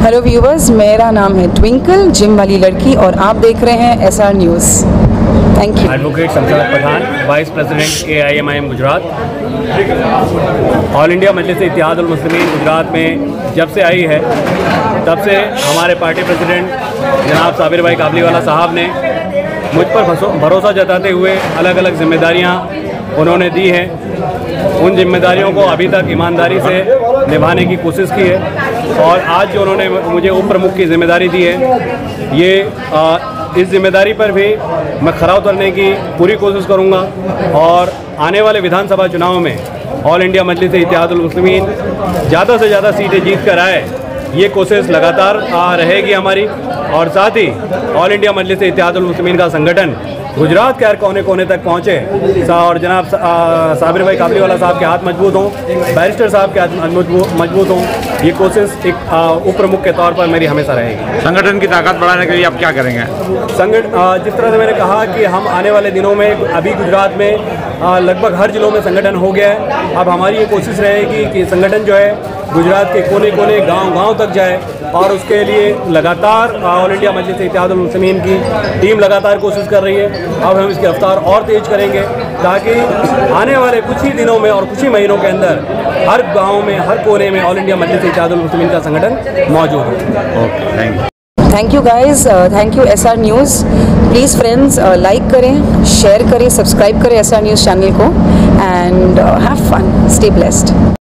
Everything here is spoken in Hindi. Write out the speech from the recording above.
हेलो व्यूवर्स, मेरा नाम है ट्विंकल, जिम वाली लड़की, और आप देख रहे हैं SR news. Thank you. Advocate Shamshad Pathan, vice president AIMIM Gujarat. All India Majlis Ittehad ul Muslimeen Gujarat में जब से आई है तब से हमारे पार्टी प्रेसिडेंट जनाब साबिर भाई काबलीवाला साहब ने मुझ पर भरोसा जताते हुए अलग अलग जिम्मेदारियां उन्होंने दी हैं। उन जिम्मेदारियों को अभी तक ईमानदारी से निभाने की कोशिश की है और आज जो उन्होंने मुझे उप प्रमुख की जिम्मेदारी दी है, ये इस जिम्मेदारी पर भी मैं खरा उतरने की पूरी कोशिश करूंगा और आने वाले विधानसभा चुनाव में ऑल इंडिया मजलिस इत्तेहाद उल मुस्लिमीन ज़्यादा से ज़्यादा सीटें जीत कर आए, ये कोशिश लगातार रहेगी हमारी। और साथ ही ऑल इंडिया मजलिस इत्तेहाद उल मुस्लिमीन का संगठन गुजरात के हर कोने कोने तक पहुँचे और जनाब साबिर भाई काबलीवाला साहब के हाथ मजबूत हों, बैरिस्टर साहब के हाथ मजबूत हों, ये कोशिश एक उप प्रमुख के तौर पर मेरी हमेशा रहेगी। संगठन की ताकत बढ़ाने के लिए आप क्या करेंगे? जिस तरह से मैंने कहा कि हम आने वाले दिनों में अभी गुजरात में लगभग हर जिलों में संगठन हो गया है। अब हमारी ये कोशिश रहेगी कि संगठन जो है गुजरात के कोने कोने गांव तक जाए और उसके लिए लगातार ऑल इंडिया मजलिस इत्तेहाद उल मुस्लिमीन की टीम लगातार कोशिश कर रही है। अब हम इसकी रफ्तार और तेज़ करेंगे ताकि आने वाले कुछ ही दिनों में और कुछ ही महीनों के अंदर हर गाँव में, हर कोने में ऑल इंडिया मजलिस इत्तेहाद उल मुस्लिमीन का संगठन मौजूद हो। Okay, thank you guys, thank you SR news. Please friends, like करें, शेयर करें, सब्सक्राइब करें SR न्यूज़ चैनल को, and have fun, stay blessed.